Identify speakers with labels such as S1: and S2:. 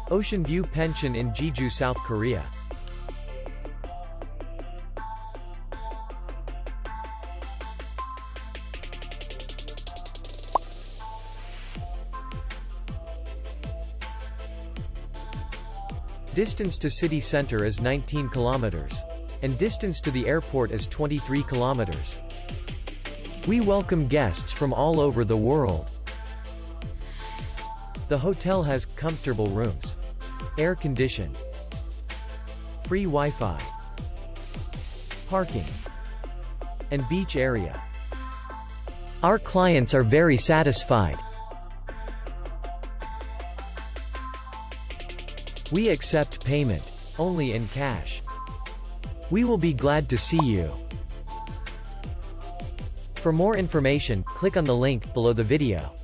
S1: Oceanview Pension in Jeju, South Korea. Distance to city center is 19 kilometers. And distance to the airport is 23 kilometers. We welcome guests from all over the world. The hotel has comfortable rooms, air conditioned, free Wi-Fi, parking, and beach area. Our clients are very satisfied. We accept payment only in cash. We will be glad to see you. For more information, click on the link below the video.